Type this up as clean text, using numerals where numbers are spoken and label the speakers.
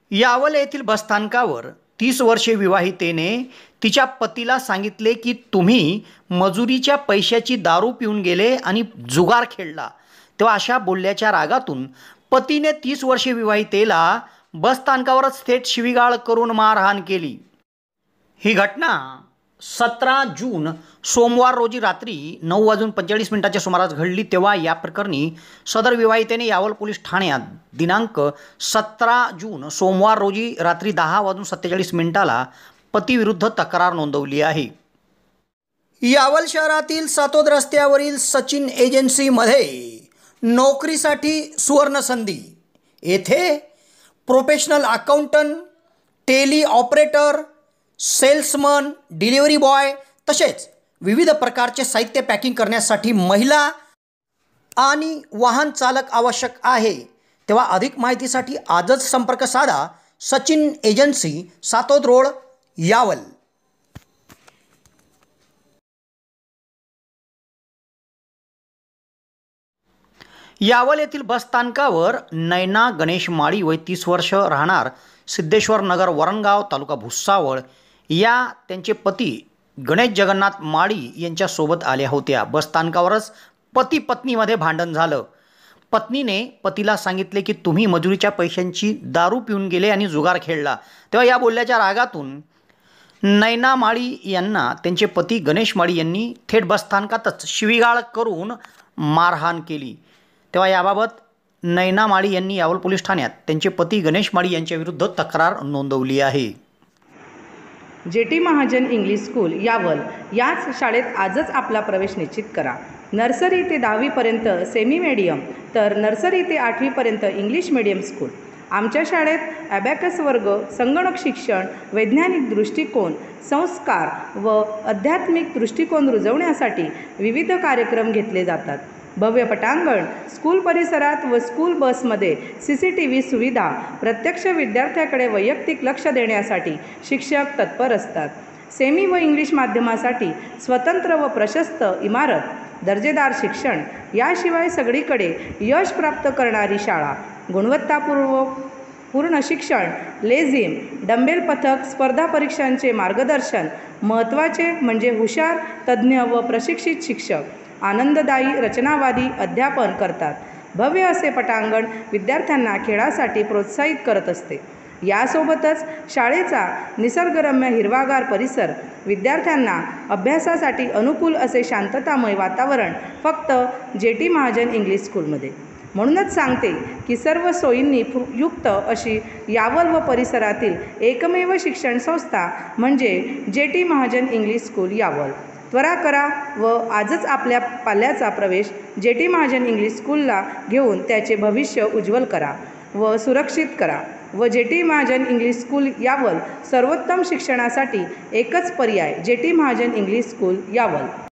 Speaker 1: यावल येथील बसस्थानकावर 30 वर्षे विवाहितेने तिच्या पतीला सांगितले की तुम्ही मजुरीच्या पैशाची दारू पिऊन गेले आणि जुगार खेळला। तेव्हा अशा बोलल्याच्या रागातून पतीने 30 वर्षे विवाहितेला बसस्थानकावरच थेट शिवीगाळ करून मारहाण केली। ही घटना 17 जून सोमवार रोजी रात्री 9:45 सुमारास घडली। तेव्हा या प्रकरणी सदर विवाहितेने यावल पोलीस ठाण्यात दिनांक 17 जून सोमवार रोजी रात्री 10:47 पतीविरुद्ध तक्रार नोंदवली आहे। यावल शहरातील सातोद रस्त्यावरील सचिन एजन्सीमध्ये नोकरीसाठी सुवर्ण संधी। येथे professional accountant, Tally operator, salesman, delivery boy तसेच विविध प्रकारचे साहित्य पॅकिंग करण्यासाठी महिला आणि वाहन चालक आवश्यक आहे। तेव्हा अधिक माहितीसाठी आजच संपर्क साधा। Sachin agency, Satod road, Yawal. यावल येथील बसस्थानकावर नैना गणेश माळी वय 30 वर्ष, राहणार सिद्धेश्वर नगर, वरणगाव, तालुका भुसावळ या त्यांचे पती गणेश जगन्नाथ माळी यांच्यासोबत आल्या होत्या। बसस्थानकावरच पती पत्नीमध्ये भांडण झालं। पत्नीने पतीला सांगितले की तुम्ही मजुरीच्या पैशांची दारू पिऊन गेले आणि जुगार खेळला। तेव्हा या बोलल्याच्या रागातून नैना माळी यांना त्यांचे पती गणेश माळी यांनी थेट बसस्थानकातच शिवीगाळ करून मारहाण केली। तेव्हा याबाबत नैना माळी यांनी यावल पोलीस ठाण्यात त्यांचे पती गणेश माळी यांच्याविरुद्ध तक्रार नोंदवली आहे।
Speaker 2: JT Mahajan English school Yawal याच शाळेत आजच आपला प्रवेश निश्चित करा। नर्सरी ते 10वी पर्यंत सेमी मीडियम तर नर्सरी ते 8वी पर्यंत इंग्लिश मीडियम स्कूल। आमच्या शाळेत ॲबॅकस वर्ग, संगणक शिक्षण, वैज्ञानिक दृष्टिकोन, संस्कार व आध्यात्मिक दृष्टिकोन रुजवण्यासाठी विविध कार्यक्रम घेतले जातात। भव्य पटांगण, स्कूल परिसरात व स्कूल बसमध्ये CCTV सुविधा, प्रत्यक्ष विद्यार्थ्याकडे वैयक्तिक लक्ष देण्यासाठी शिक्षक तत्पर असतात। सेमी व इंग्लिश माध्यमासाठी स्वतंत्र व प्रशस्त इमारत, दर्जेदार शिक्षण, याशिवाय सगळीकडे यश प्राप्त करणारी शाळा, गुणवत्तापूर्ण शिक्षण, लेझिम, डंबेल पथक, स्पर्धा परीक्षांचे मार्गदर्शन, महत्त्वाचे म्हणजे हुशार, तज्ज्ञ व प्रशिक्षित शिक्षक, आनंददायी रचनावादी अध्यापन करतात। भव्य असे पटांगण विद्यार्थ्यांना खेळासाठी प्रोत्साहित करत असते। यासोबतच शाळेचा निसर्गरम्य हिरवागार परिसर, विद्यार्थ्यांना अभ्यासासाठी अनुकूल असे शांततामय वातावरण फक्त जेटी महाजन इंग्लिश स्कूलमध्ये। म्हणूनच सांगते की सर्व सोयींनी युक्त अशी यावल व परिसरातील एकमेव शिक्षण संस्था म्हणजे JT Mahajan English school Yawal. त्वरा करा व आजच आपल्या पाल्याचा प्रवेश जेटी महाजन इंग्लिश स्कूलला घेऊन त्याचे भविष्य उज्ज्वल करा व सुरक्षित करा। व JT Mahajan English school Yawal सर्वोत्तम शिक्षणासाठी एकच पर्याय JT Mahajan English school Yawal.